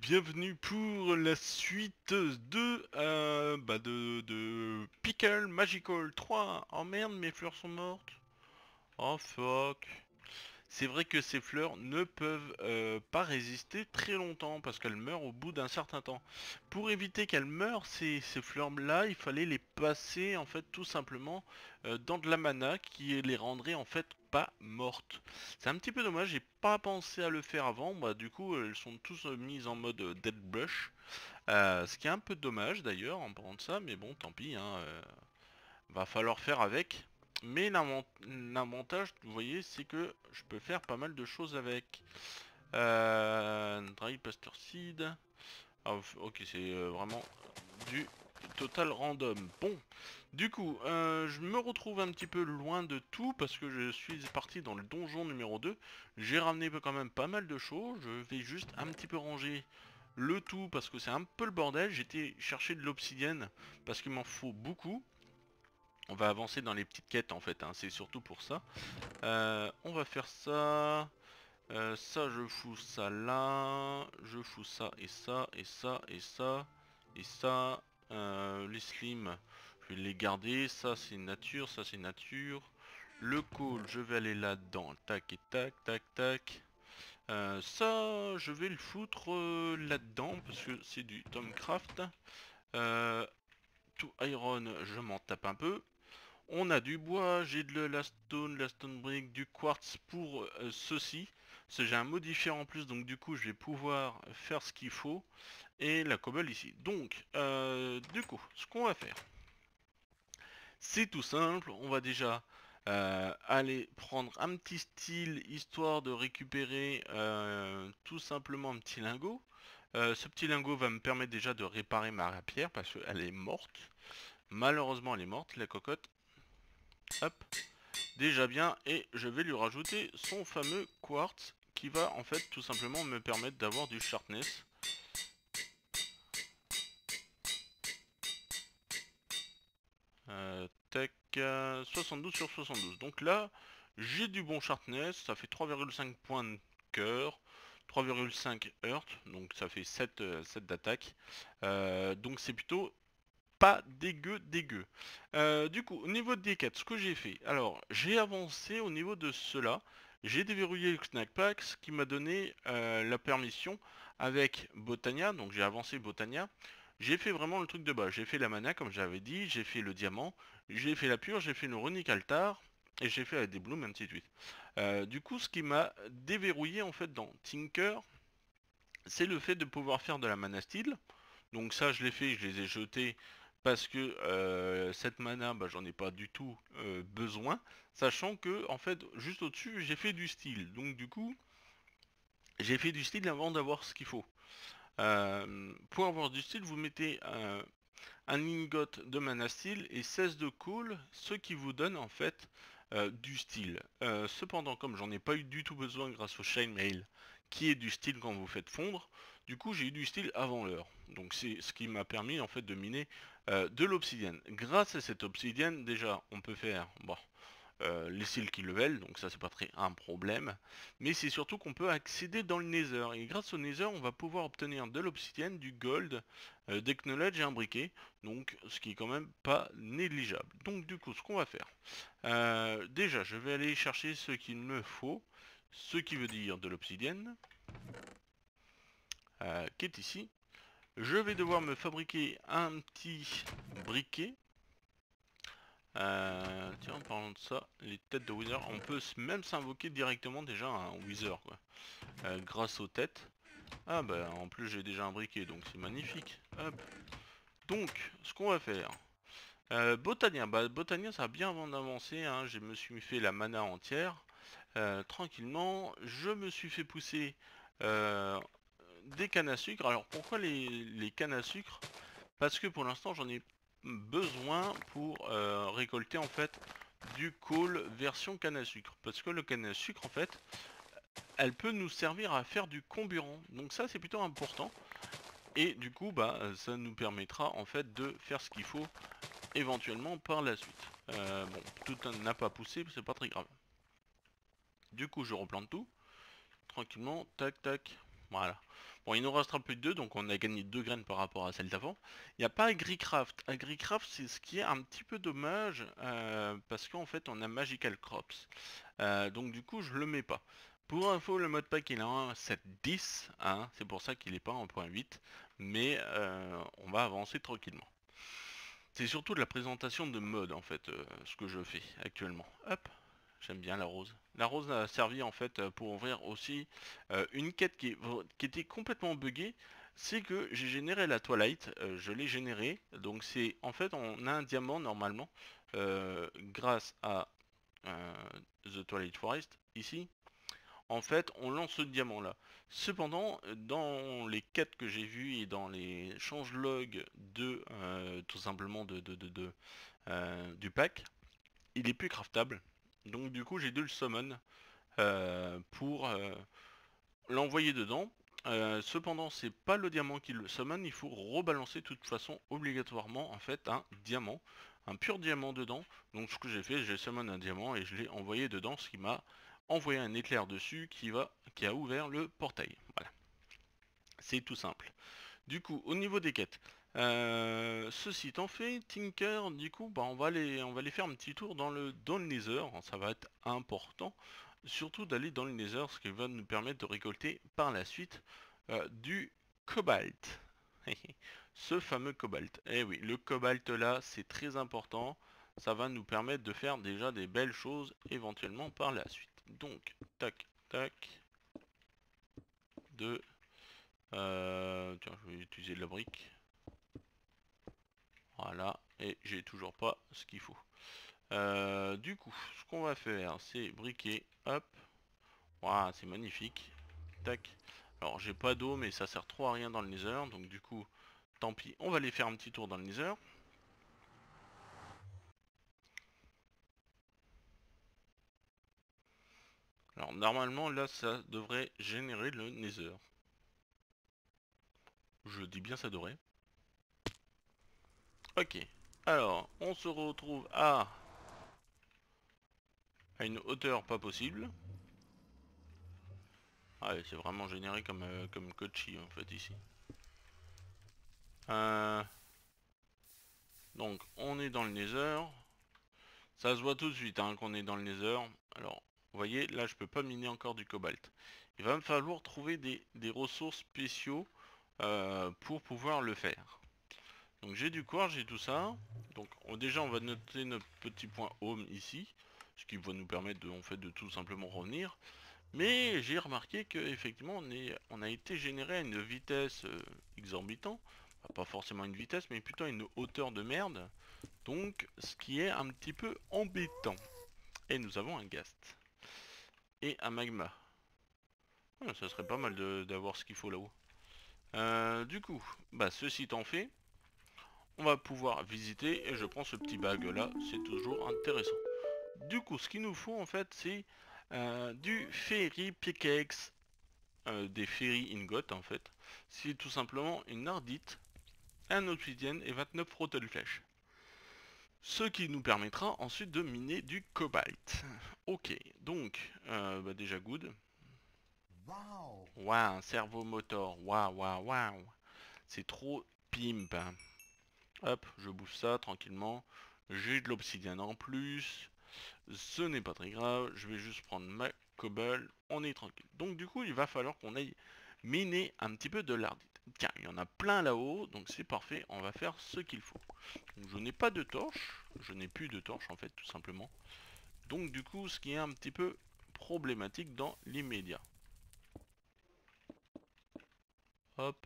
bienvenue pour la suite de Pickle Magical 3. Oh merde, mes fleurs sont mortes. Oh fuck. C'est vrai que ces fleurs ne peuvent pas résister très longtemps parce qu'elles meurent au bout d'un certain temps. Pour éviter qu'elles meurent, ces fleurs-là, il fallait les passer en fait tout simplement dans de la mana qui les rendrait en fait pas mortes. C'est un petit peu dommage, j'ai pas pensé à le faire avant. Bah du coup, elles sont tous mises en mode Dead Brush. Ce qui est un peu dommage d'ailleurs en parlant de ça, mais bon, tant pis, hein, va falloir faire avec. Mais l'avantage, vous voyez, c'est que je peux faire pas mal de choses avec. Dry Pasture Seed. Ah, ok, c'est vraiment du total random. Bon, du coup, je me retrouve un petit peu loin de tout parce que je suis parti dans le donjon numéro 2. J'ai ramené quand même pas mal de choses. Je vais juste un petit peu ranger le tout parce que c'est un peu le bordel. J'étais chercher de l'obsidienne parce qu'il m'en faut beaucoup. On va avancer dans les petites quêtes en fait, hein, c'est surtout pour ça. On va faire ça. Ça je fous ça là. Je fous ça et ça et ça et ça. Et ça. Les slims, je vais les garder. Ça c'est nature, ça c'est nature. Le coal, je vais aller là-dedans. Tac et tac, tac, tac. Ça, je vais le foutre là-dedans parce que c'est du Tomcraft. Tout iron, je m'en tape un peu. On a du bois, j'ai de la stone brick, du quartz pour ceci. Parce que j'ai un modifier en plus, donc du coup je vais pouvoir faire ce qu'il faut. Et la cobble ici. Donc, du coup, ce qu'on va faire, c'est tout simple. On va déjà aller prendre un petit style, histoire de récupérer tout simplement un petit lingot. Ce petit lingot va me permettre déjà de réparer ma rapière, parce qu'elle est morte. Malheureusement, elle est morte, la cocotte. Hop. Déjà bien, et je vais lui rajouter son fameux quartz qui va en fait tout simplement me permettre d'avoir du sharpness. Tac, 72 sur 72. Donc là, j'ai du bon sharpness, ça fait 3,5 points de cœur, 3,5 heurts, donc ça fait 7, 7 d'attaque. Donc c'est plutôt pas dégueu. Du coup, au niveau des quêtes, ce que j'ai fait, alors j'ai avancé au niveau de cela. J'ai déverrouillé le Snack Pack, ce qui m'a donné la permission avec Botania, donc j'ai avancé Botania. J'ai fait vraiment le truc de base, j'ai fait la mana comme j'avais dit, j'ai fait le diamant, j'ai fait la pure, j'ai fait le runic altar, et j'ai fait des blooms, ainsi de suite. Du coup, ce qui m'a déverrouillé en fait dans Tinker, c'est le fait de pouvoir faire de la mana steel. Donc ça je l'ai fait, je les ai jetés parce que cette mana, bah, j'en ai pas du tout besoin, sachant que en fait juste au-dessus j'ai fait du style. Donc du coup j'ai fait du style avant d'avoir ce qu'il faut. Pour avoir du style, vous mettez un ingot de mana steel et 16 de cool, ce qui vous donne en fait du style. Cependant, comme j'en ai pas eu du tout besoin grâce au Shine Mail, qui est du style quand vous faites fondre, du coup j'ai eu du style avant l'heure. Donc c'est ce qui m'a permis en fait de miner de l'obsidienne. Grâce à cette obsidienne, déjà on peut faire bon, les styles qui level, donc ça c'est pas très un problème. Mais c'est surtout qu'on peut accéder dans le Nether. Et grâce au Nether, on va pouvoir obtenir de l'obsidienne, du gold, des knowledge et un briquet. Donc ce qui est quand même pas négligeable. Donc du coup, ce qu'on va faire. Déjà, je vais aller chercher ce qu'il me faut. Ce qui veut dire de l'obsidienne. Qui est ici. Je vais devoir me fabriquer un petit briquet. Tiens, en parlant de ça, les têtes de Wither, on peut même s'invoquer directement déjà un Wither, quoi. Grâce aux têtes. Ah bah en plus j'ai déjà un briquet, donc c'est magnifique. Hop. Donc, ce qu'on va faire. Botania, bah Botania ça a bien avant d'avancer, hein. Je me suis fait la mana entière. Tranquillement, je me suis fait pousser des cannes à sucre. Alors pourquoi les cannes à sucre? Parce que pour l'instant j'en ai besoin pour récolter en fait du coal version canne à sucre. Parce que le canne à sucre en fait, elle peut nous servir à faire du comburant. Donc ça c'est plutôt important. Et du coup bah ça nous permettra en fait de faire ce qu'il faut éventuellement par la suite. Bon, tout n'a pas poussé, c'est pas très grave. Du coup je replante tout. Tranquillement, tac tac. Voilà. Bon, il nous restera plus que 2, donc on a gagné 2 graines par rapport à celle d'avant. Il n'y a pas AgriCraft. AgriCraft, c'est ce qui est un petit peu dommage, parce qu'en fait, on a Magical Crops. Donc du coup, je le mets pas. Pour info, le modpack il est en 7.10, hein, c'est pour ça qu'il n'est pas en 1.8, mais on va avancer tranquillement. C'est surtout de la présentation de mode en fait, ce que je fais actuellement. Hop, j'aime bien la rose. La rose a servi en fait pour ouvrir aussi une quête qui était complètement buggée. C'est que j'ai généré la Twilight, je l'ai générée. Donc c'est en fait on a un diamant normalement grâce à The Twilight Forest ici. En fait, on lance ce diamant-là. Cependant, dans les quêtes que j'ai vues et dans les changelogs de tout simplement du pack, il est plus craftable. Donc du coup, j'ai dû le summon pour l'envoyer dedans. Cependant, c'est pas le diamant qui le summon, il faut rebalancer de toute façon obligatoirement en fait un diamant, un pur diamant dedans. Donc ce que j'ai fait, j'ai summon un diamant et je l'ai envoyé dedans, ce qui m'a envoyé un éclair dessus qui a ouvert le portail. Voilà, c'est tout simple. Du coup, au niveau des quêtes, ceci étant fait, Tinker, du coup, bah, on va aller faire un petit tour dans le Nether. Ça va être important, surtout d'aller dans le Nether, ce qui va nous permettre de récolter par la suite du cobalt. Ce fameux cobalt. Eh oui, le cobalt là, c'est très important. Ça va nous permettre de faire déjà des belles choses éventuellement par la suite. Donc, tac, tac, de... tiens, je vais utiliser de la brique. Voilà, et j'ai toujours pas ce qu'il faut. Du coup, ce qu'on va faire, c'est briquer, hop. Voilà, c'est magnifique. Tac. Alors, j'ai pas d'eau, mais ça sert trop à rien dans le Nether, donc du coup, tant pis. On va aller faire un petit tour dans le Nether. Alors, normalement, là, ça devrait générer le Nether. Je dis bien ça devrait. Ok. Alors, on se retrouve à une hauteur pas possible. Ah, c'est vraiment généré comme Kochi en fait ici. Euh, donc on est dans le Nether. Ça se voit tout de suite hein, qu'on est dans le Nether. Alors, vous voyez, là je peux pas miner encore du cobalt. Il va me falloir trouver des ressources spéciaux pour pouvoir le faire. Donc j'ai du quartz, j'ai tout ça. Donc déjà on va noter notre petit point home ici. Ce qui va nous permettre de, en fait, de tout simplement revenir. Mais j'ai remarqué que effectivement on a été généré à une vitesse exorbitante. Pas forcément une vitesse, mais plutôt à une hauteur de merde. Donc ce qui est un petit peu embêtant. Et nous avons un ghast. Et un magma. Ah, ça serait pas mal d'avoir ce qu'il faut là-haut. Du coup, bah ceci étant fait, on va pouvoir visiter et je prends ce petit bag là, c'est toujours intéressant. Du coup, ce qu'il nous faut en fait, c'est du Fairy Pickaxe, des Fairy Ingot en fait. C'est tout simplement une ardite, un obsidienne et 29 rotten flèches. Ce qui nous permettra ensuite de miner du cobalt. Ok, donc, bah déjà good. Waouh, un servo motor, waouh, waouh, waouh. C'est trop pimp. Hein. Hop, je bouge ça tranquillement. J'ai de l'obsidienne en plus. Ce n'est pas très grave. Je vais juste prendre ma cobble. On est tranquille. Donc du coup, il va falloir qu'on aille miner un petit peu de l'ardite. Tiens, il y en a plein là-haut. Donc c'est parfait. On va faire ce qu'il faut. Donc, je n'ai pas de torche. Je n'ai plus de torche en fait, tout simplement. Donc du coup, ce qui est un petit peu problématique dans l'immédiat. Hop.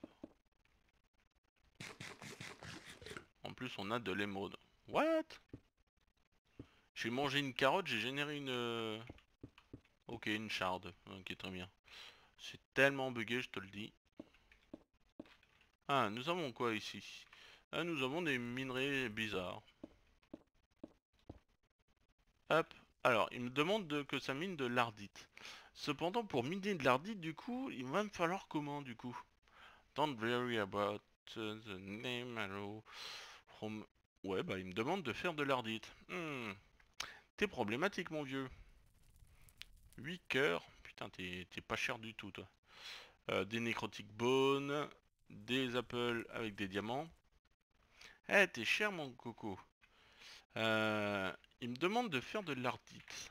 En plus, on a de l'émeraude. What? J'ai mangé une carotte, j'ai généré une... Ok, une shard. Ok, très bien. C'est tellement bugué, je te le dis. Ah, nous avons quoi ici? Ah, nous avons des minerais bizarres. Hop. Alors, il me demande que ça mine de l'ardite. Cependant, pour miner de l'ardite, du coup, il va me falloir comment, du coup? Don't worry about the name, hello. From... Ouais, bah, il me demande de faire de l'ardite. T'es problématique, mon vieux. 8 cœurs. Putain, t'es pas cher du tout, toi. des nécrotic bones, des apples avec des diamants. Eh, t'es cher mon coco. Il me demande de faire de l'ardite.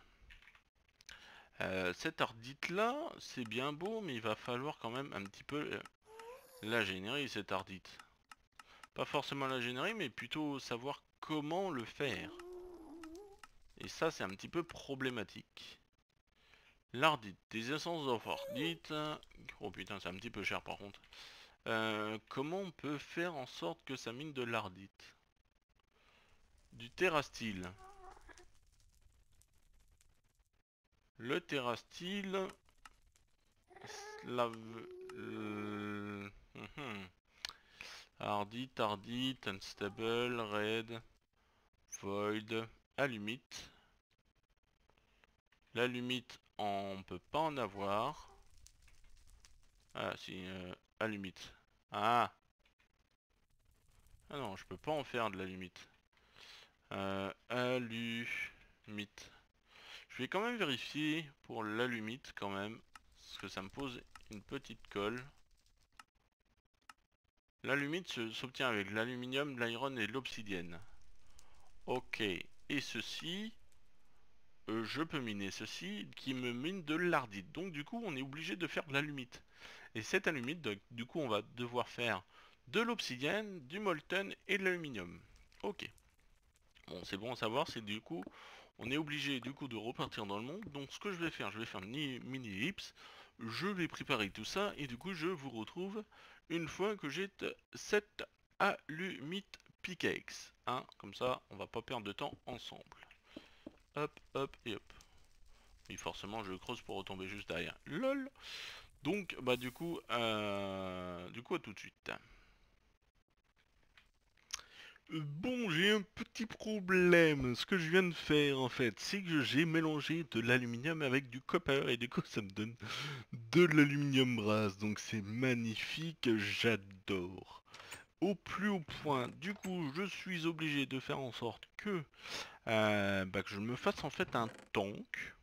Cette ardite là, c'est bien beau, mais il va falloir quand même un petit peu la générer cette ardite. Pas forcément la générer, mais plutôt savoir comment le faire. Et ça, c'est un petit peu problématique. L'ardite, des essences d'ardite. Oh putain, c'est un petit peu cher par contre. Comment on peut faire en sorte que ça mine de l'ardite? Du terrastyle. Le terrastyle... La... Ardite, ardite, unstable, red, void, alumite. L'alumite, on peut pas en avoir. Ah si, alumite. Ah! Ah non, je peux pas en faire de l'alumite. Alumite. Je vais quand même vérifier pour l'alumite quand même. Parce que ça me pose une petite colle. L'alumite s'obtient avec l'aluminium, l'iron et l'obsidienne. Ok. Et ceci, je peux miner ceci qui me mine de l'ardite. Donc du coup, on est obligé de faire de l'alumite. Et cette alumite, du coup, on va devoir faire de l'obsidienne, du molten et de l'aluminium. Ok. Bon, c'est bon à savoir, c'est du coup, on est obligé du coup de repartir dans le monde. Donc ce que je vais faire une mini ellipse. Je vais préparer tout ça et du coup je vous retrouve une fois que j'ai cette alumite pickaxe. Hein, comme ça, on va pas perdre de temps ensemble. Hop, hop et hop. Et forcément, je creuse pour retomber juste derrière. LOL. Donc, bah du coup à tout de suite. Bon, j'ai un petit problème. Ce que je viens de faire, en fait, c'est que j'ai mélangé de l'aluminium avec du copper et du coup, ça me donne de l'aluminium brass. Donc, c'est magnifique, j'adore. Au plus haut point, du coup, je suis obligé de faire en sorte que je me fasse en fait un tank.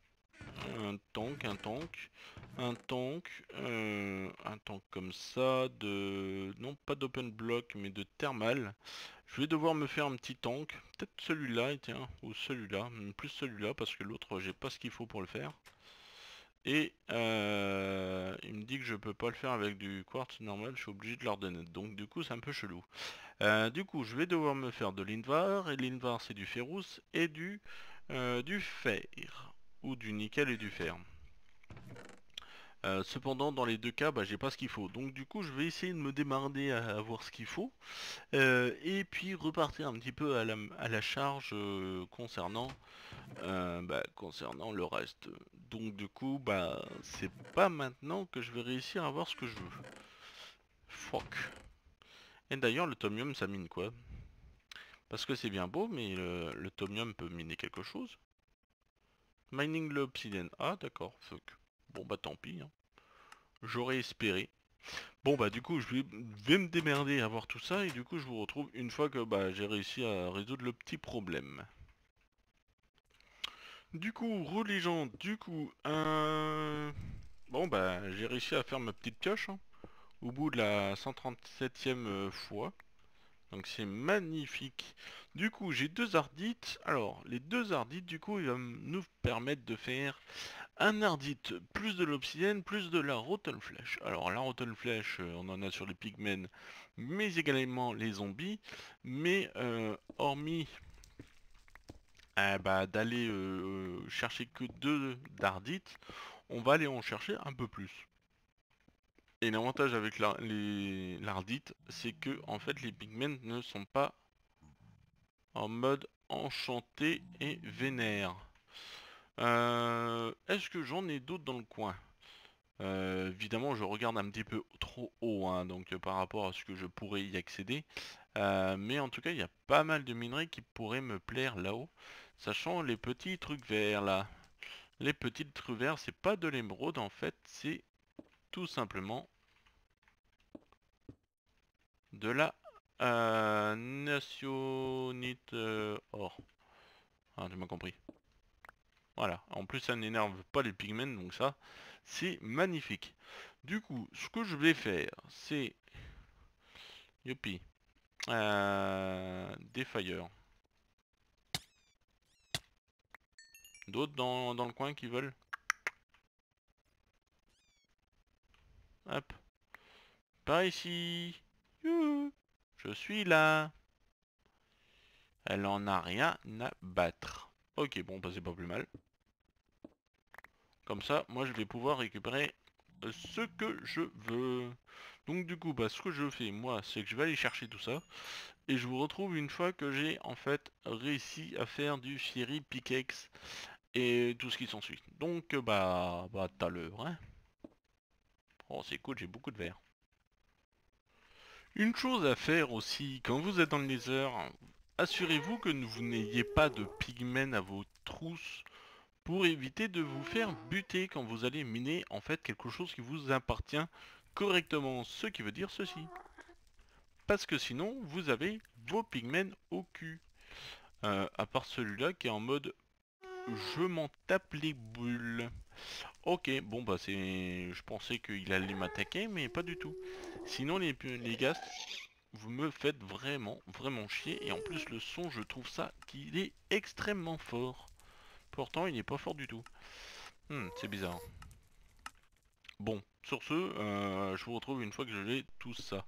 Un tank comme ça, non pas d'open block, mais de thermal. Je vais devoir me faire un petit tank, peut-être celui-là, tiens, ou celui-là, plus celui-là, parce que l'autre, j'ai pas ce qu'il faut pour le faire. Et il me dit que je peux pas le faire avec du quartz normal, je suis obligé de leur donner. Donc du coup, c'est un peu chelou. Du coup, je vais devoir me faire de l'invar, et l'invar, c'est du ferrous et du fer, ou du nickel et du fer. Cependant, dans les deux cas, j'ai pas ce qu'il faut. Donc du coup, je vais essayer de me démarrer à avoir ce qu'il faut. Et puis repartir un petit peu à la charge concernant le reste. Donc du coup, c'est pas maintenant que je vais réussir à avoir ce que je veux. Fuck. Et d'ailleurs, le tomium, ça mine quoi? Parce que c'est bien beau, mais le tomium peut miner quelque chose. Mining l'obsidienne. Ah d'accord, fuck. Bon bah tant pis, hein. J'aurais espéré. Bon du coup vais me démerder à voir tout ça et du coup je vous retrouve une fois que j'ai réussi à résoudre le petit problème. Du coup, religeant, j'ai réussi à faire ma petite pioche hein, au bout de la 137e fois. Donc c'est magnifique. Du coup, j'ai deux ardites. Alors, les deux ardites, du coup, ils vont nous permettre de faire un ardite, plus de l'obsidienne, plus de la rotten flesh. Alors, la rotten flesh, on en a sur les pigmen, mais également les zombies. Mais hormis d'aller chercher que deux dardites, on va aller en chercher un peu plus. Et l'avantage avec l'ardite, c'est que en fait les pigmen ne sont pas en mode enchanté et vénère. Est-ce que j'en ai d'autres dans le coin? Évidemment, je regarde un petit peu trop haut, hein, donc par rapport à ce que je pourrais y accéder. Mais en tout cas, il y a pas mal de minerais qui pourraient me plaire là-haut. Sachant les petits trucs verts là. Les petits trucs verts, c'est pas de l'émeraude en fait, c'est tout simplement de la nationite or. Ah, tu m'as compris. Voilà, en plus ça n'énerve pas les pigments, donc ça, c'est magnifique. Du coup, ce que je vais faire, c'est... Youpi. Des fire. D'autres dans le coin qui veulent? Hop. Par ici. Youhou. Je suis là. Elle en a rien à battre. Ok, bon, bah c'est pas plus mal. Comme ça, moi je vais pouvoir récupérer ce que je veux. Donc du coup, bah ce que je fais, moi, c'est que je vais aller chercher tout ça. Et je vous retrouve une fois que j'ai en fait réussi à faire du Fiery Pickaxe et tout ce qui s'ensuit. Donc bah tout à l'heure, hein. Oh c'est cool, j'ai beaucoup de verre. Une chose à faire aussi, quand vous êtes dans le Nether, assurez-vous que vous n'ayez pas de pigmen à vos trousses pour éviter de vous faire buter quand vous allez miner en fait quelque chose qui vous appartient correctement. Ce qui veut dire ceci. Parce que sinon, vous avez vos pigmen au cul. À part celui-là qui est en mode je m'en tape les boules. Ok, bon bah c'est... Je pensais qu'il allait m'attaquer, mais pas du tout. Sinon les gars, vous me faites vraiment chier. Et en plus le son, je trouve ça qu'il est extrêmement fort. Pourtant il n'est pas fort du tout. C'est bizarre. Bon, sur ce, je vous retrouve une fois que j'ai tout ça.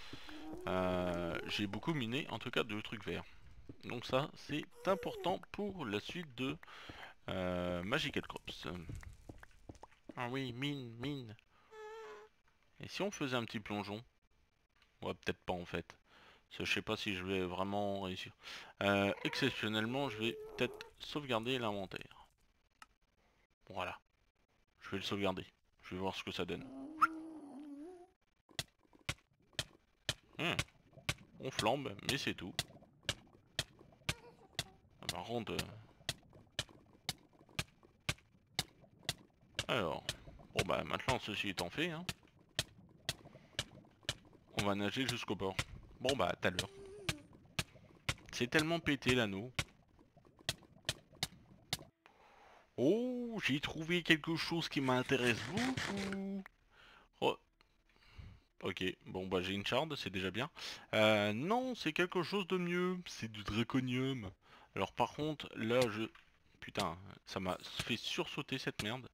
J'ai beaucoup miné, en tout cas de trucs verts. Donc ça, c'est important pour la suite de Magical Crops. Ah oui, mine. Et si on faisait un petit plongeon? Ouais, peut-être pas en fait. Je sais pas si je vais vraiment réussir. Exceptionnellement, je vais peut-être sauvegarder l'inventaire. Voilà, je vais le sauvegarder. Je vais voir ce que ça donne. Hmm, on flambe, mais c'est tout. Par contre... alors... Bon bah maintenant, ceci étant fait, hein, on va nager jusqu'au port. Bon bah, tout à l'heure. C'est tellement pété l'anneau. Oh, j'ai trouvé quelque chose qui m'intéresse beaucoup. Oh, ok, bon bah j'ai une shard, c'est déjà bien. Non, c'est quelque chose de mieux, c'est du draconium. Alors par contre, là je... Putain, ça m'a fait sursauter cette merde.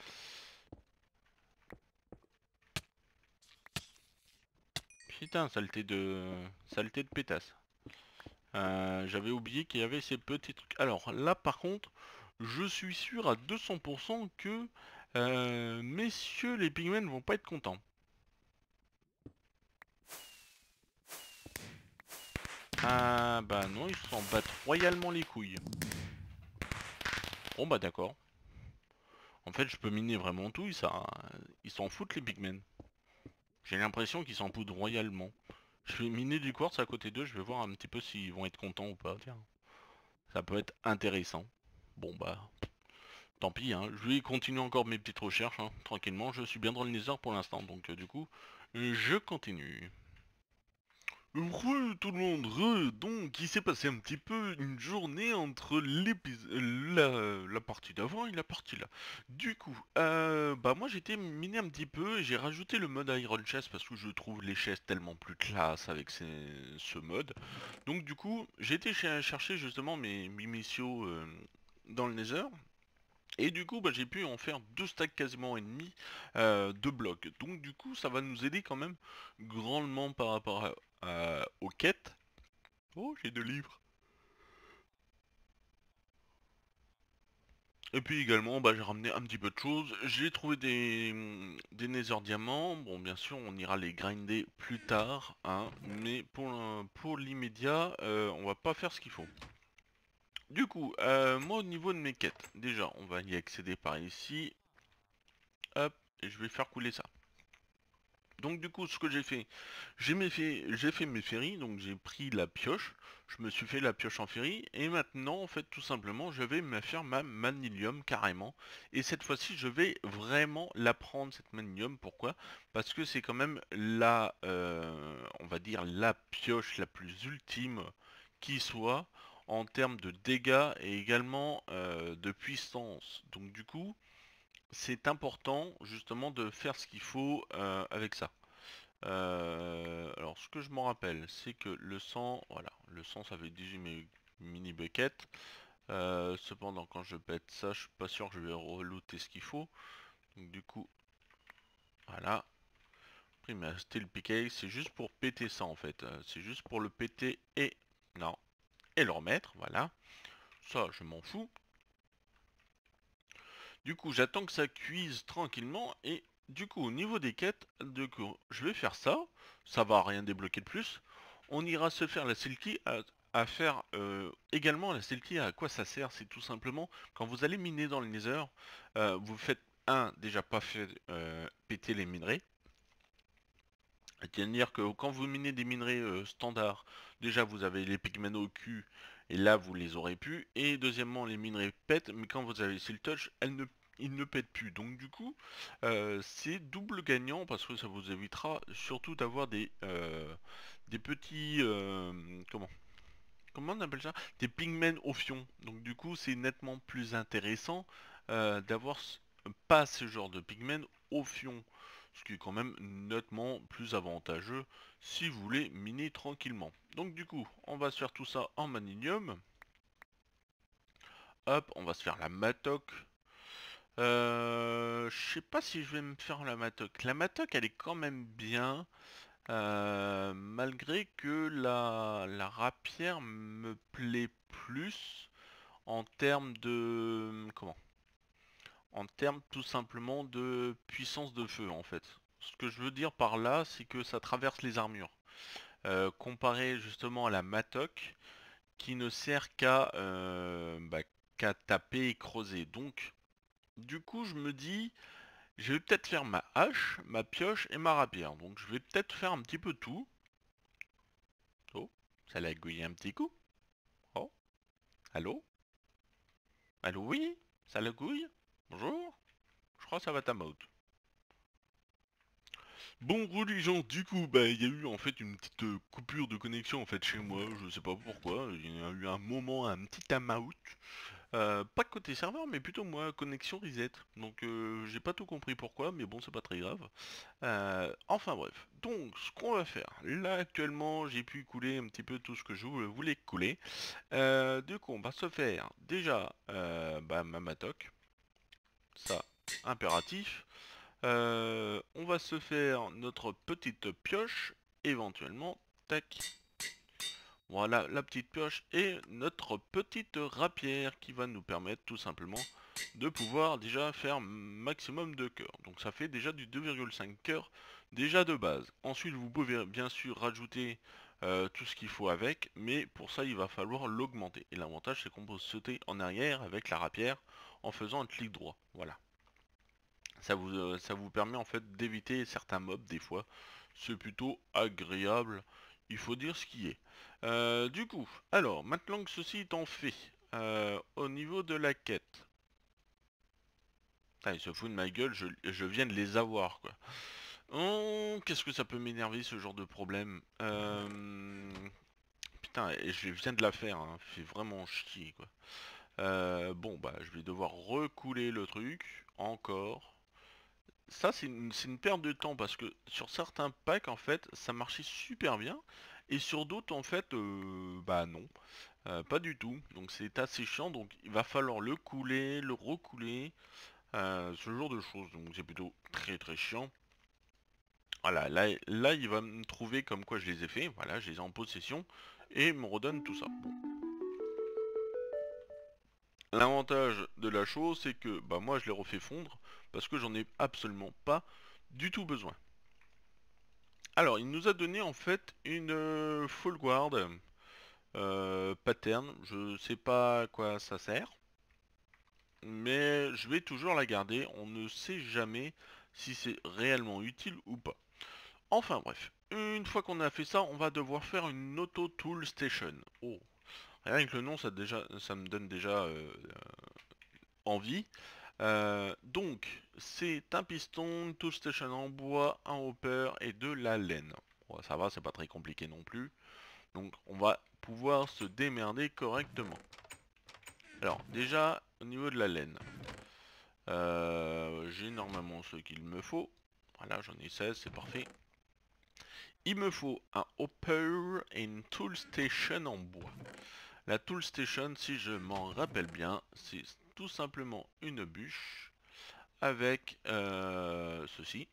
Putain, saleté de pétasse. J'avais oublié qu'il y avait ces petits trucs. Alors là par contre, je suis sûr à 200% que messieurs les pigmen vont pas être contents. Ah bah non, ils s'en battent royalement les couilles. Bon bah d'accord. En fait, je peux miner vraiment tout, ils s'en foutent les pigmen. J'ai l'impression qu'ils s'en foutent royalement. Je vais miner du quartz à côté d'eux, je vais voir un petit peu s'ils vont être contents ou pas. Tiens, ça peut être intéressant. Bon bah, tant pis, hein. Je vais continuer encore mes petites recherches, hein, tranquillement. Je suis bien dans le Nether pour l'instant, donc du coup, je continue. Tout le monde, donc il s'est passé un petit peu une journée entre la partie d'avant et la partie là. Du coup, bah moi j'étais miné un petit peu et j'ai rajouté le mode Iron Chest parce que je trouve les chests tellement plus classe avec ce mode. Donc du coup, j'ai été chercher justement mes messieurs dans le Nether. Et du coup, bah, j'ai pu en faire 2 stacks quasiment et demi de blocs. Donc du coup, ça va nous aider quand même grandement par rapport aux quêtes. Oh, j'ai 2 livres. Et puis également, bah, j'ai ramené un petit peu de choses. J'ai trouvé des Nether diamants. Bon, bien sûr, on ira les grinder plus tard, hein. Mais pour l'immédiat, on va pas faire ce qu'il faut. Du coup, moi au niveau de mes quêtes, déjà, on va y accéder par ici. Hop, et je vais faire couler ça. Donc du coup, ce que j'ai fait, j'ai fait mes ferries, donc j'ai pris la pioche, je me suis fait la pioche en ferry, et maintenant, en fait, tout simplement, je vais me faire ma manilium carrément. Et cette fois-ci, je vais vraiment la prendre, cette manilium. Pourquoi? Parce que c'est quand même la, on va dire, la pioche la plus ultime qui soit, en termes de dégâts et également de puissance. Donc du coup, c'est important justement de faire ce qu'il faut avec ça. Alors ce que je m'en rappelle, c'est que le sang, voilà, le sang ça fait 18 mini buckets. Cependant quand je pète ça, je suis pas sûr que je vais relooter ce qu'il faut. Donc du coup, voilà. Après steel PK, c'est juste pour péter ça en fait. C'est juste pour le péter et... Non. Et le remettre, voilà. Ça, je m'en fous. Du coup, j'attends que ça cuise tranquillement et du coup, au niveau des quêtes, du coup, je vais faire ça. Ça va rien débloquer de plus. On ira se faire la silky à faire également la silky. À quoi ça sert? C'est tout simplement quand vous allez miner dans le nether, vous faites déjà pas fait péter les minerais. C'est-à-dire que quand vous minez des minerais standards, déjà vous avez les pigments au cul, et là vous les aurez plus. Et deuxièmement, les minerais pètent, mais quand vous avez Seal Touch, ils ne pètent plus. Donc du coup, c'est double gagnant parce que ça vous évitera surtout d'avoir des petits... comment on appelle ça? Des pigments au fion. Donc du coup, c'est nettement plus intéressant d'avoir pas ce genre de pigments au fion. Ce qui est quand même nettement plus avantageux si vous voulez miner tranquillement. Donc du coup, on va se faire tout ça en maninium. Hop, on va se faire la matoc. Je sais pas si je vais me faire la matoc. La matoc, elle est quand même bien. Malgré que la rapière me plaît plus en termes de... Comment? En termes tout simplement de puissance de feu en fait. Ce que je veux dire par là, c'est que ça traverse les armures. Comparé justement à la Matok, qui ne sert qu'à taper et creuser. Donc, du coup, je me dis, je vais peut-être faire ma hache, ma pioche et ma rapière. Donc, je vais peut-être faire un petit peu tout. Oh, ça l'a gouillé un petit coup. Oh, allô? Allô, oui? Ça l'a gouille? Bonjour? Je crois que ça va ta mode. Bon religion, du coup, bah il y a eu en fait une petite coupure de connexion en fait chez moi, je sais pas pourquoi, il y a eu un moment, un petit timeout, pas côté serveur mais plutôt moi, connexion reset, donc j'ai pas tout compris pourquoi, mais bon c'est pas très grave. Enfin bref, donc ce qu'on va faire, là actuellement j'ai pu couler un petit peu tout ce que je voulais couler, du coup on va se faire déjà ma matoc, ça impératif. On va se faire notre petite pioche, éventuellement, tac, voilà la petite pioche et notre petite rapière qui va nous permettre tout simplement de pouvoir déjà faire maximum de cœurs. Donc ça fait déjà du 2,5 cœurs déjà de base. Ensuite vous pouvez bien sûr rajouter tout ce qu'il faut avec, mais pour ça il va falloir l'augmenter. Et l'avantage c'est qu'on peut sauter en arrière avec la rapière en faisant un clic droit. Voilà. Ça vous permet en fait d'éviter certains mobs des fois. C'est plutôt agréable, il faut dire ce qui est. Du coup, alors, maintenant que ceci est en fait, au niveau de la quête... Ah, il se fout de ma gueule, je viens de les avoir, quoi. Oh, qu'est-ce que ça peut m'énerver, ce genre de problème. Putain, et je viens de la faire, hein. Fait vraiment chier, quoi. Bon, bah, je vais devoir recouler le truc, encore. Ça, c'est une perte de temps parce que sur certains packs, en fait, ça marchait super bien. Et sur d'autres, en fait, bah non, pas du tout. Donc c'est assez chiant. Donc il va falloir le couler, le recouler, ce genre de choses. Donc c'est plutôt très très chiant. Voilà, là, il va me trouver comme quoi je les ai fait. Voilà, je les ai en possession et me redonne tout ça. Bon. L'avantage de la chose, c'est que bah moi, je les refais fondre parce que j'en ai absolument pas du tout besoin. Alors, il nous a donné en fait une full guard pattern. Je sais pas à quoi ça sert, mais je vais toujours la garder. On ne sait jamais si c'est réellement utile ou pas. Enfin bref, une fois qu'on a fait ça, on va devoir faire une auto tool station. Oh, rien que le nom, ça me donne déjà envie. Donc, c'est un piston, tool station en bois, un hopper et de la laine. Bon, ça va, c'est pas très compliqué non plus. Donc on va pouvoir se démerder correctement. Alors déjà au niveau de la laine. J'ai normalement ce qu'il me faut. Voilà, j'en ai 16, c'est parfait. Il me faut un hopper et une tool station en bois. La tool station, si je m'en rappelle bien, c'est tout simplement une bûche avec ceci.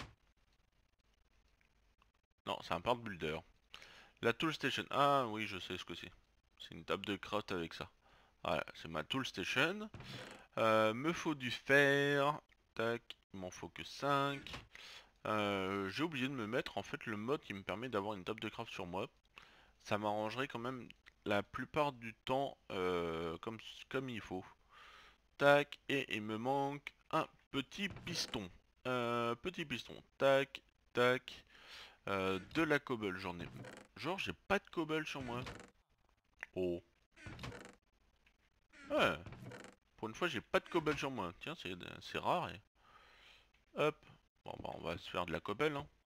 Non, c'est un part builder. La tool station, ah oui, je sais ce que c'est. C'est une table de craft avec ça. Voilà, c'est ma tool station. Me faut du fer. Tac, il m'en faut que 5. J'ai oublié de me mettre en fait le mode qui me permet d'avoir une table de craft sur moi. Ça m'arrangerait quand même la plupart du temps comme il faut. Tac, et il me manque un petit piston. Petit piston. Tac, tac. De la cobble, j'en ai. Genre, j'ai pas de cobble sur moi. Oh. Ouais. Pour une fois, j'ai pas de cobble sur moi. Tiens, c'est rare. Hop. Bon, bah, on va se faire de la cobble. Hein.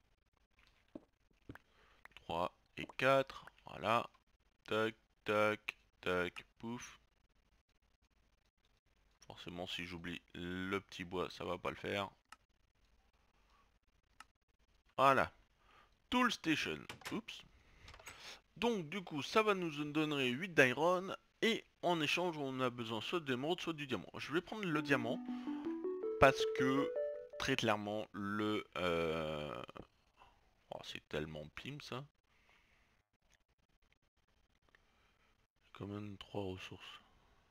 3 et 4. Voilà. Tac, tac, tac, pouf. Forcément, si j'oublie le petit bois, ça va pas le faire. Voilà. Tool Station. Oups. Donc, du coup, ça va nous donner 8 d'iron. Et en échange, on a besoin soit d'émeraude, soit du diamant. Je vais prendre le diamant. Parce que, très clairement, oh, c'est tellement pim, ça. Quand même 3 ressources.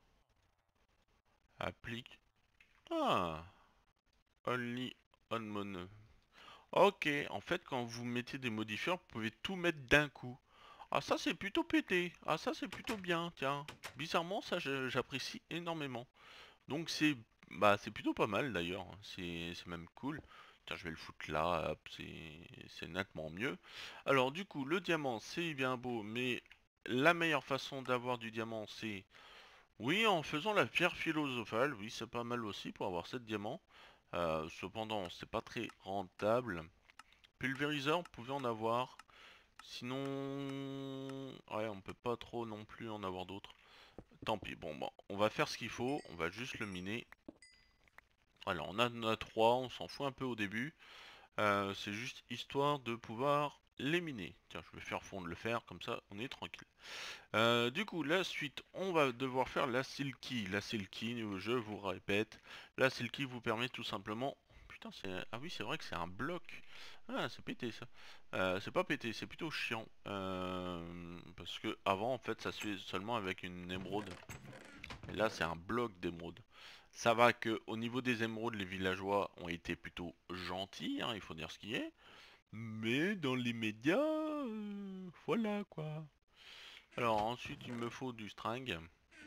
Applique. Ah. Only on mono. Ok, en fait, quand vous mettez des modifiers, vous pouvez tout mettre d'un coup. Ah, ça, c'est plutôt pété. Ah, ça, c'est plutôt bien, tiens. Bizarrement, ça, j'apprécie énormément. Donc, c'est plutôt pas mal, d'ailleurs. C'est même cool. Tiens, je vais le foutre là, hop, c'est nettement mieux. Alors, du coup, le diamant, c'est bien beau, mais la meilleure façon d'avoir du diamant, c'est... Oui, en faisant la pierre philosophale, oui, c'est pas mal aussi pour avoir 7 diamants. Cependant, c'est pas très rentable. Pulvériseur, vous pouvez en avoir. Sinon... Ouais, on peut pas trop non plus en avoir d'autres. Tant pis, bon, on va faire ce qu'il faut. On va juste le miner. Voilà, on en a 3, on s'en fout un peu au début. C'est juste histoire de pouvoir les miner. Tiens, je vais faire fondre le fer, comme ça on est tranquille. Du coup, la suite, on va devoir faire la silky. La silky, je vous répète, la silky vous permet tout simplement... Putain, c'est... Ah oui, c'est vrai que c'est un bloc. Ah, c'est pété ça. C'est pas pété, c'est plutôt chiant. Parce que avant, en fait, ça se fait seulement avec une émeraude. Et là, c'est un bloc d'émeraude. Ça va que au niveau des émeraudes, les villageois ont été plutôt gentils, hein, il faut dire ce qui est. Mais dans les médias, voilà quoi. Alors ensuite il me faut du string.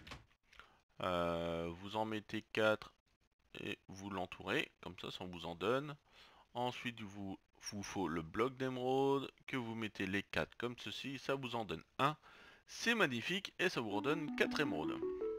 Vous en mettez 4 et vous l'entourez, comme ça on vous en donne. Ensuite vous faut le bloc d'émeraude que vous mettez les 4 comme ceci, ça vous en donne un. C'est magnifique et ça vous redonne 4 émeraudes.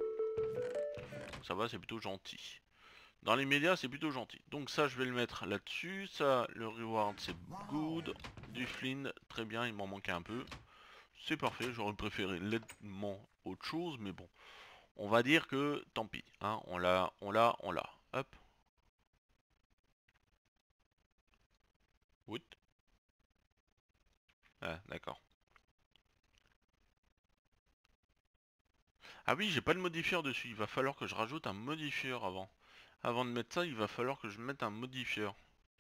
Ça va, c'est plutôt gentil. Dans les médias, c'est plutôt gentil. Donc ça, je vais le mettre là-dessus. Ça, le reward, c'est good. Du flint, très bien, il m'en manquait un peu. C'est parfait, j'aurais préféré nettement autre chose, mais bon. On va dire que tant pis, hein, on l'a, on l'a, on l'a. Hop. Oui. Ah, d'accord. Ah oui, j'ai pas de modifieur dessus, il va falloir que je rajoute un modifieur avant. Avant de mettre ça, il va falloir que je mette un modifieur.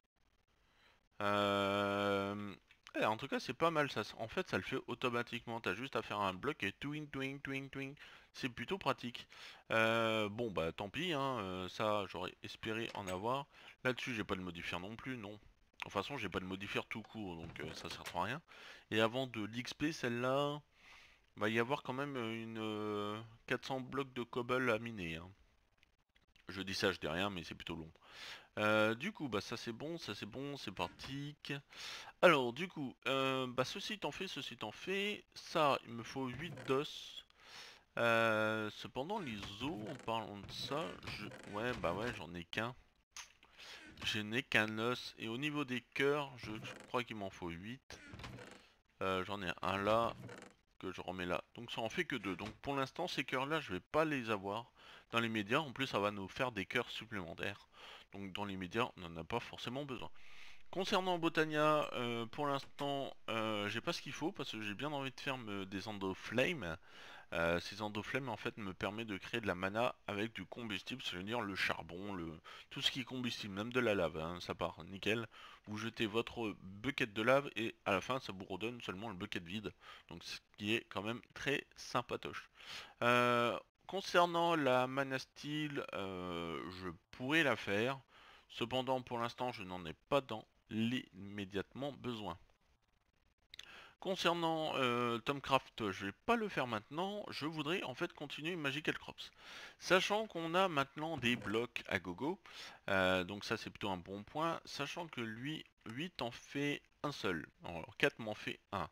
En tout cas, c'est pas mal ça. En fait, ça le fait automatiquement. T'as juste à faire un bloc et twing, twing, twing, twing. C'est plutôt pratique. Bon, bah tant pis, hein. Ça, j'aurais espéré en avoir. Là-dessus, j'ai pas de modifier non plus, non. De toute façon, j'ai pas de modifier tout court, donc ça sert à rien. Et avant de l'XP, celle-là, va y avoir quand même une 400 blocs de cobble à miner. Hein. Je dis ça, je dis rien, mais c'est plutôt long. Du coup, bah ça c'est bon, c'est parti. Alors, du coup, bah ceci t'en fait. Ça, il me faut 8 d'os. Cependant, les os, en parlant de ça, ouais, bah ouais, j'en ai qu'un. Je n'ai qu'un os. Et au niveau des cœurs, je crois qu'il m'en faut 8. J'en ai un là, que je remets là. Donc ça en fait que 2. Donc pour l'instant, ces cœurs-là, je vais pas les avoir. dans les médias, en plus ça va nous faire des cœurs supplémentaires. Donc dans les médias, on n'en a pas forcément besoin. Concernant Botania, pour l'instant, j'ai pas ce qu'il faut parce que j'ai bien envie de faire des endoflames. Ces endoflammes en fait me permet de créer de la mana avec du combustible, c'est-à-dire le charbon, tout ce qui est combustible, même de la lave, hein, ça part nickel. Vous jetez votre bucket de lave et à la fin ça vous redonne seulement le bucket vide, donc ce qui est quand même très sympatoche. Euh, Concernant la mana steel, je pourrais la faire, cependant pour l'instant je n'en ai pas dans l'immédiatement besoin. Concernant Tomcraft, je vais pas le faire maintenant, je voudrais en fait continuer Magical Crops. Sachant qu'on a maintenant des blocs à gogo, donc ça c'est plutôt un bon point, sachant que lui, 8 en fait un seul, alors 4 m'en fait un.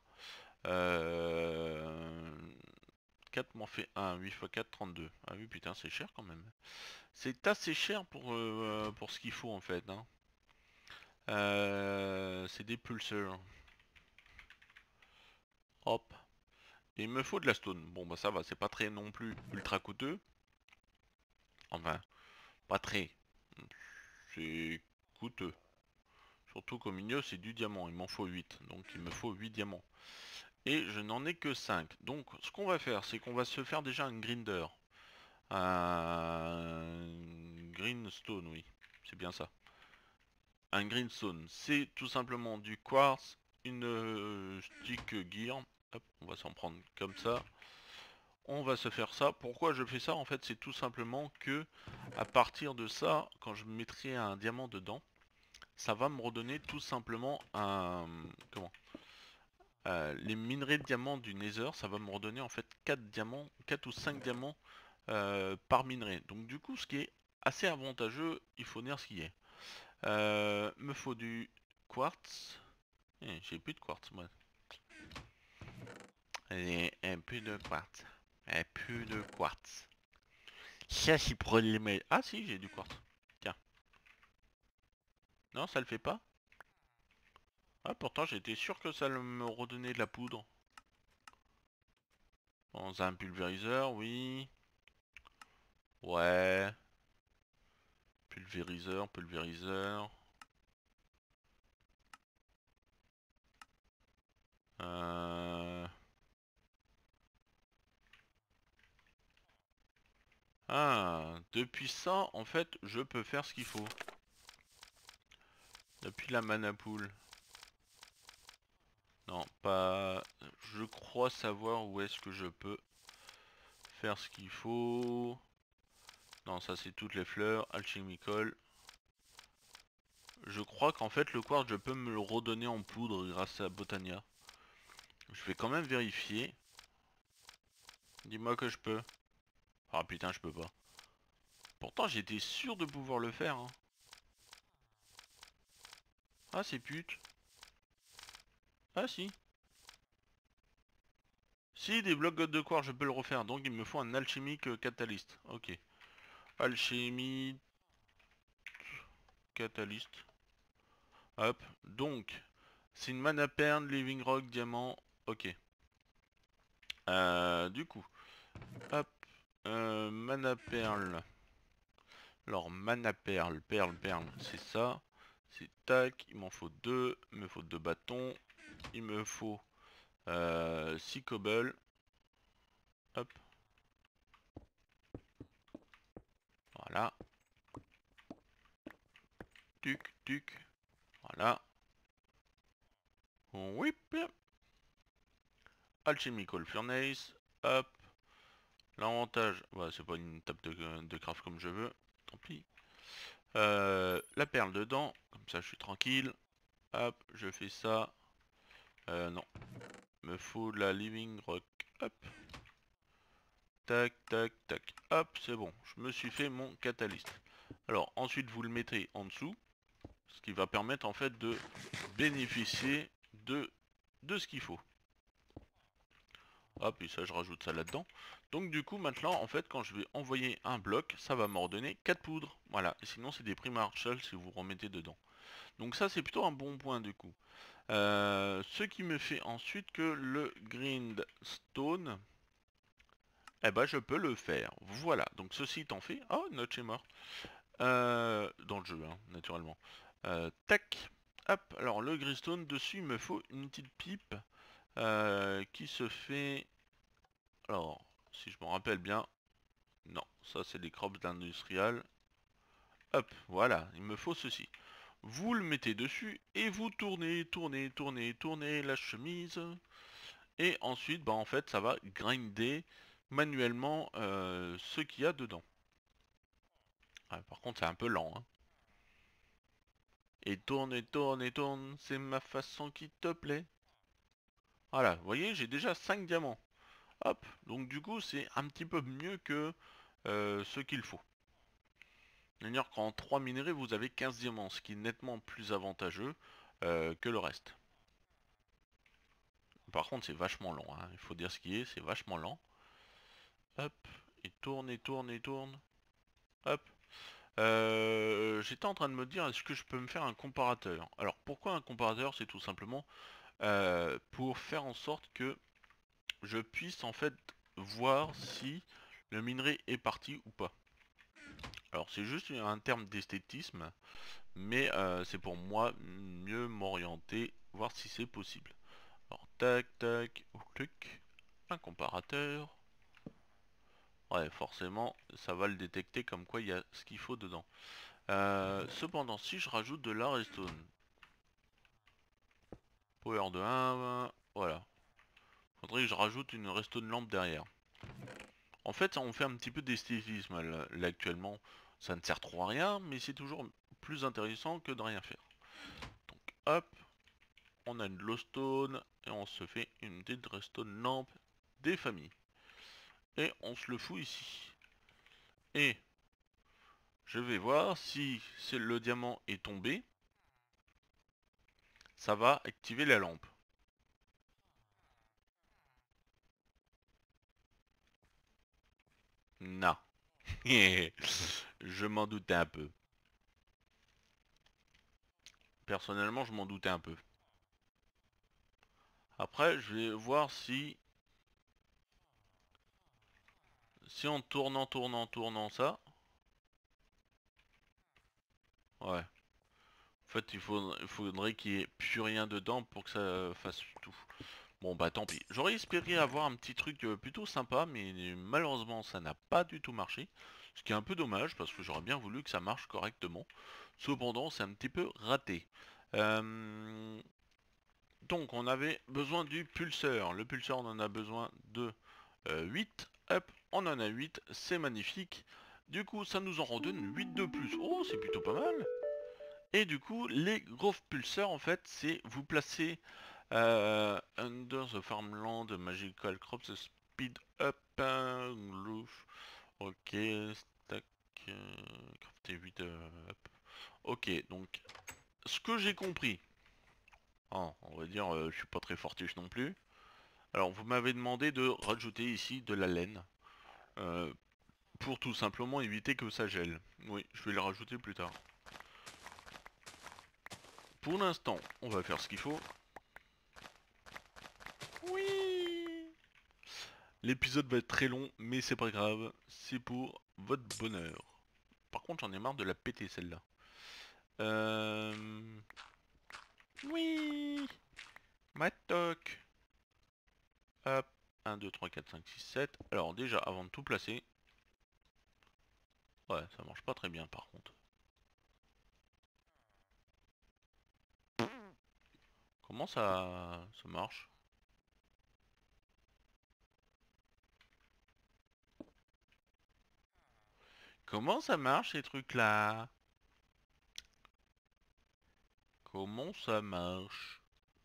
Euh... 4 m'en fait un, 8 x 4, 32. Ah oui putain c'est cher quand même. C'est assez cher pour ce qu'il faut en fait. Hein. C'est des pulseurs. Hop. Et il me faut de la stone. Bon bah ça va, c'est pas très non plus ultra coûteux. Enfin, pas très. C'est coûteux. Surtout qu'au milieu c'est du diamant, il m'en faut 8. Donc il me faut 8 diamants. Et je n'en ai que 5. Donc ce qu'on va faire, c'est qu'on va se faire déjà un grinder. Un greenstone, oui. C'est bien ça. Un greenstone, c'est tout simplement du quartz, une stick gear. Hop, on va s'en prendre comme ça. On va se faire ça. Pourquoi je fais ça? En fait, c'est tout simplement que à partir de ça, quand je mettrai un diamant dedans, ça va me redonner tout simplement un... Comment? Les minerais de diamants du Nether, ça va me redonner en fait 4 diamants, 4 ou 5 diamants par minerai. Donc du coup, ce qui est assez avantageux, il faut dire ce qui est. Me faut du quartz. J'ai plus de quartz moi. Et un peu de quartz. Un peu de quartz. Ça c'est problématique. Ah si, j'ai du quartz. Tiens. Non, ça le fait pas? Ah pourtant j'étais sûr que ça me redonnait de la poudre. Dans un pulvériseur, oui. Ouais. Pulvériseur, pulvériseur. Euh... Ah, depuis ça, en fait, je peux faire ce qu'il faut. Depuis la mana pool. Non, pas... Je crois savoir où est-ce que je peux faire ce qu'il faut. Non, ça c'est toutes les fleurs. Alchemical. Je crois qu'en fait le quartz je peux me le redonner en poudre grâce à Botania. Je vais quand même vérifier. Dis-moi que je peux. Ah putain je peux pas. Pourtant j'étais sûr de pouvoir le faire. Hein. Ah c'est pute. Ah si. Si des blocs de quartz je peux le refaire. Donc il me faut un alchimique catalyst. Ok. Alchimie catalyst. Hop. Donc c'est une mana perle, living rock, diamant. Ok. Du coup. Hop. Mana perle. Alors, mana perle, perle, c'est ça. C'est tac, il m'en faut deux. Il me faut deux bâtons. Il me faut 6 cobble. Hop. Voilà. Tuc, tuc. Voilà. Whip. Alchemical Furnace. Hop. L'avantage, voilà, c'est pas une table de craft comme je veux. Tant pis. La perle dedans. Comme ça, je suis tranquille. Hop, je fais ça. Non. Me faut de la living rock. Hop. Tac, tac, tac. Hop, c'est bon. Je me suis fait mon catalyste. Alors, ensuite, vous le mettez en dessous. Ce qui va permettre, en fait, de bénéficier de ce qu'il faut. Hop, et ça, je rajoute ça là-dedans. Donc, du coup, maintenant, en fait, quand je vais envoyer un bloc, ça va me redonner 4 poudres. Voilà. Et sinon, c'est des Primarchal si vous remettez dedans. Donc ça, c'est plutôt un bon point, du coup. Ce qui me fait ensuite que le grindstone eh ben je peux le faire. Voilà, donc ceci étant fait... Oh, notre est mort. Dans le jeu, hein, naturellement. Tac. Hop, alors le Greystone, dessus il me faut une petite pipe qui se fait... Alors, si je me rappelle bien... Non, ça c'est des crops d'industrial. Hop, voilà, il me faut ceci. Vous le mettez dessus et vous tournez, tournez, tournez, tournez la chemise. Et ensuite, bah en fait, ça va grinder manuellement ce qu'il y a dedans. Ah, par contre, c'est un peu lent, hein. Et tourne, et tourne, et tourne, c'est ma façon qui te plaît. Voilà, vous voyez, j'ai déjà 5 diamants. Hop, donc du coup, c'est un petit peu mieux que ce qu'il faut. C'est-à-dire qu'en 3 minerais, vous avez 15 diamants, ce qui est nettement plus avantageux que le reste. Par contre, c'est vachement lent, hein. Il faut dire ce qui est, c'est vachement lent. Hop, et tourne, et tourne, et tourne. Hop. J'étais en train de me dire, est-ce que je peux me faire un comparateur? Alors, pourquoi un comparateur? C'est tout simplement pour faire en sorte que je puisse en fait voir si le minerai est parti ou pas. Alors, c'est juste un terme d'esthétisme, mais c'est pour moi mieux m'orienter, voir si c'est possible. Alors, tac, tac, ou clic, un comparateur. Ouais, forcément, ça va le détecter comme quoi il y a ce qu'il faut dedans. Cependant, si je rajoute de la redstone, power de 1, voilà. Faudrait que je rajoute une redstone lampe derrière. En fait, on fait un petit peu d'esthétisme là actuellement. Ça ne sert trop à rien, mais c'est toujours plus intéressant que de rien faire. Donc hop, on a une glowstone et on se fait une petite redstone lampe des familles. Et on se le fout ici. Et je vais voir si le diamant est tombé. Ça va activer la lampe. Non. Je m'en doutais un peu. Personnellement, je m'en doutais un peu. Après, je vais voir si en tournant, tournant, tournant ça... Ouais. En fait, il faudrait qu'il n'y ait plus rien dedans pour que ça fasse tout. Bon, bah tant pis. J'aurais espéré avoir un petit truc plutôt sympa, mais malheureusement, ça n'a pas du tout marché. Ce qui est un peu dommage, parce que j'aurais bien voulu que ça marche correctement. Cependant, c'est un petit peu raté. Euh, Donc, on avait besoin du pulseur. Le pulseur, on en a besoin de 8. Hop, on en a 8. C'est magnifique. Du coup, ça nous en redonne 8 de plus. Oh, c'est plutôt pas mal. Et du coup, les gros pulseurs, en fait, c'est vous placez under the farmland magical crops speed up roof. Ok, stack crafter 8 up. Ok, donc ce que j'ai compris, hein, on va dire, je suis pas très fortiche non plus. Alors, vous m'avez demandé de rajouter ici de la laine euh, pour tout simplement éviter que ça gèle. Oui, je vais le rajouter plus tard. Pour l'instant, on va faire ce qu'il faut. Oui. L'épisode va être très long, mais c'est pas grave, c'est pour votre bonheur. Par contre, j'en ai marre de la péter celle-là. Euh... Oui. Matoc. Hop. 1, 2, 3, 4, 5, 6, 7. Alors déjà, avant de tout placer... Ouais, ça marche pas très bien par contre. Comment ça marche? Comment ça marche ces trucs-là? Comment ça marche?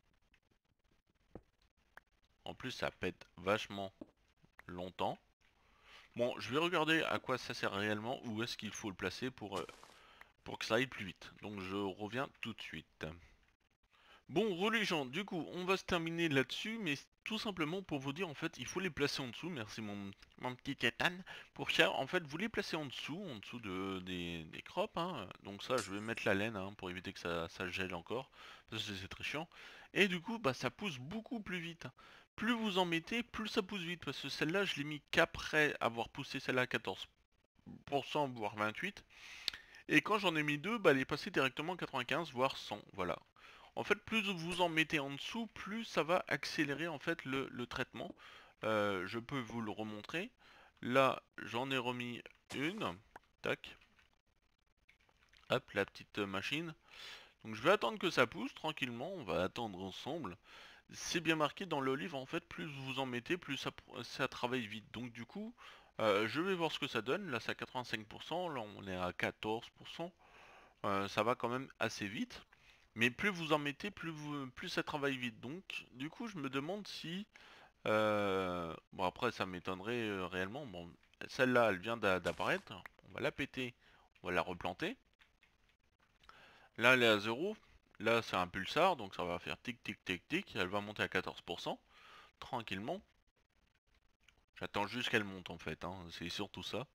En plus, ça pète vachement longtemps. Bon, je vais regarder à quoi ça sert réellement, où est-ce qu'il faut le placer pour que ça aille plus vite. Donc je reviens tout de suite. Bon, religion, du coup, on va se terminer là-dessus, mais tout simplement pour vous dire, en fait, il faut les placer en dessous. Merci mon petit Catan. Pour ça, en fait, vous les placez en dessous des crops, hein. Donc ça, je vais mettre la laine, hein, pour éviter que ça gèle encore, parce que c'est très chiant. Et du coup, bah, ça pousse beaucoup plus vite. plus vous en mettez, plus ça pousse vite. Parce que celle-là, je l'ai mis qu'après avoir poussé celle-là à 14%, voire 28%. Et quand j'en ai mis deux, bah, elle est passée directement 95, voire 100, voilà. En fait, plus vous en mettez en dessous, plus ça va accélérer en fait le traitement. Je peux vous le remontrer. Là, j'en ai remis une. Tac. Hop, la petite machine. Donc je vais attendre que ça pousse tranquillement. On va attendre ensemble. C'est bien marqué dans le livre, en fait, plus vous en mettez, plus ça travaille vite. Donc du coup, je vais voir ce que ça donne. Là, c'est à 85%. Là, on est à 14%. Ça va quand même assez vite. Mais plus vous en mettez, plus ça travaille vite. Donc, du coup, je me demande si... bon, après, ça m'étonnerait réellement. Bon, celle-là, elle vient d'apparaître. On va la péter. On va la replanter. Là, elle est à 0. Là, c'est un pulsar. Donc, ça va faire tic, tic, tic, tic. Elle va monter à 14%. Tranquillement. J'attends juste qu'elle monte, en fait. Hein. C'est surtout ça.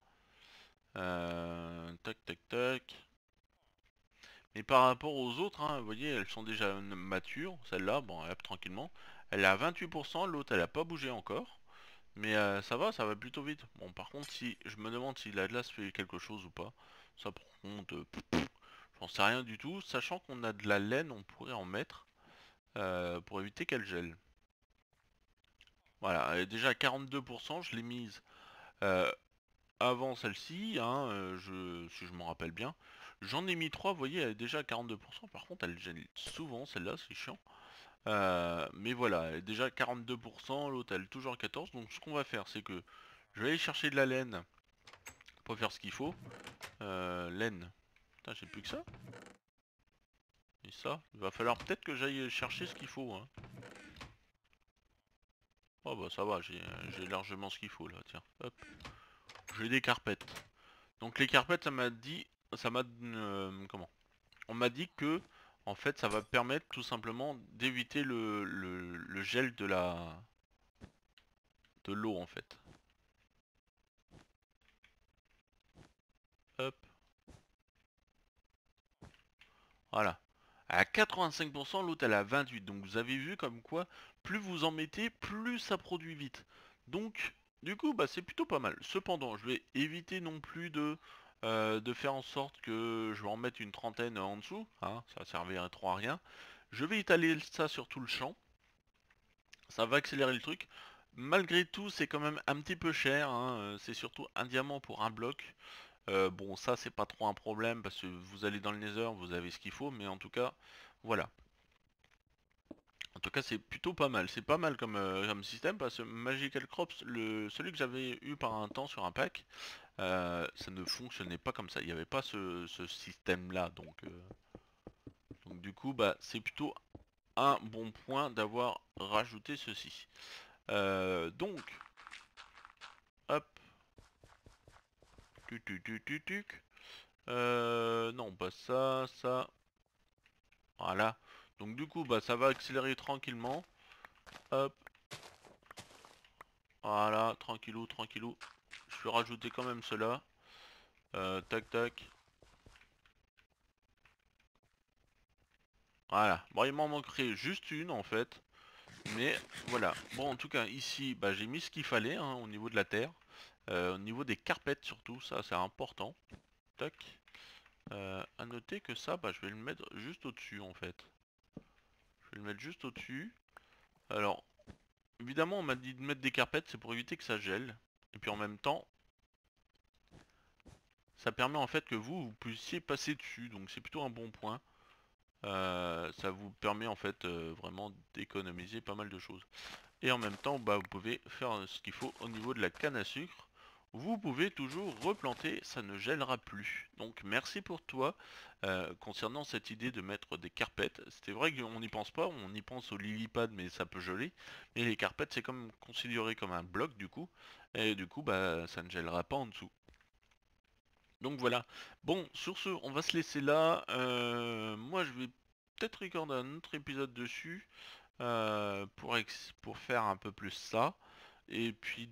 Tac, tac, tac. Mais par rapport aux autres, hein, vous voyez, elles sont déjà matures. Celle-là, bon, hop, tranquillement. Elle est à 28%, l'autre, elle a pas bougé encore. Mais ça va plutôt vite. Bon, par contre, si je me demande si la glace fait quelque chose ou pas. Ça, par contre, j'en sais rien du tout. Sachant qu'on a de la laine, on pourrait en mettre pour éviter qu'elle gèle. Voilà, elle est déjà à 42%, je l'ai mise euh, avant celle-ci, hein, si je m'en rappelle bien. J'en ai mis 3, vous voyez, elle est déjà à 42%. Par contre, elle gèle souvent, celle-là, c'est chiant. Mais voilà, elle est déjà à 42%, l'autre elle est toujours à 14%. Donc ce qu'on va faire, c'est que je vais aller chercher de la laine pour faire ce qu'il faut. Laine. Putain, j'ai plus que ça. Et ça, il va falloir peut-être que j'aille chercher ce qu'il faut. Hein. Oh bah ça va, j'ai largement ce qu'il faut là, tiens. Hop. J'ai des carpettes. Donc les carpettes, ça m'a dit... Ça m'a... comment? On m'a dit que, en fait, ça va permettre tout simplement d'éviter le gel de l'eau, en fait. Hop. Voilà. À 85%, l'autre elle a 28. Donc vous avez vu comme quoi, plus vous en mettez, plus ça produit vite. Donc, du coup, bah, c'est plutôt pas mal. Cependant, je vais éviter non plus de faire en sorte que je vais en mettre une trentaine en dessous. Hein, ça servirait trop à rien. Je vais étaler ça sur tout le champ. Ça va accélérer le truc. Malgré tout, c'est quand même un petit peu cher. Hein, c'est surtout un diamant pour un bloc. Bon, ça c'est pas trop un problème parce que vous allez dans le Nether, vous avez ce qu'il faut, mais en tout cas, voilà. En tout cas, c'est plutôt pas mal. C'est pas mal comme système parce que Magical Crops, celui que j'avais eu par un temps sur un pack, ça ne fonctionnait pas comme ça. Il n'y avait pas ce système-là, donc du coup, bah, c'est plutôt un bon point d'avoir rajouté ceci. Donc, hop, tuc. Non, pas ça, ça. Voilà. Donc du coup, bah ça va accélérer tranquillement. Hop. Voilà, tranquillou, tranquillou. Je vais rajouter quand même cela. Tac, tac. Voilà. Bon, il m'en manquerait juste une en fait. Mais voilà. Bon, en tout cas, ici, bah, j'ai mis ce qu'il fallait hein, au niveau de la terre. Au niveau des carpettes surtout, ça c'est important. Tac. À noter que ça, bah, je vais le mettre juste au-dessus en fait. Je vais le mettre juste au-dessus. Alors, évidemment, on m'a dit de mettre des carpettes, c'est pour éviter que ça gèle. Et puis en même temps, ça permet en fait que vous puissiez passer dessus, donc c'est plutôt un bon point. Ça vous permet en fait vraiment d'économiser pas mal de choses. Et en même temps, bah, vous pouvez faire ce qu'il faut au niveau de la canne à sucre. Vous pouvez toujours replanter, ça ne gèlera plus. Donc merci pour toi concernant cette idée de mettre des carpettes. C'était vrai qu'on n'y pense pas, on y pense au lily-pad mais ça peut geler. Mais les carpettes c'est comme considéré comme un bloc du coup. Et du coup bah ça ne gèlera pas en dessous. Donc voilà. Bon, sur ce, on va se laisser là. Moi, je vais peut-être recorder un autre épisode dessus pour faire un peu plus ça. Et puis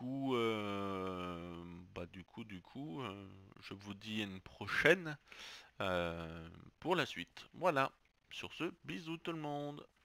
je vous dis à une prochaine pour la suite. Voilà. Sur ce, bisous tout le monde.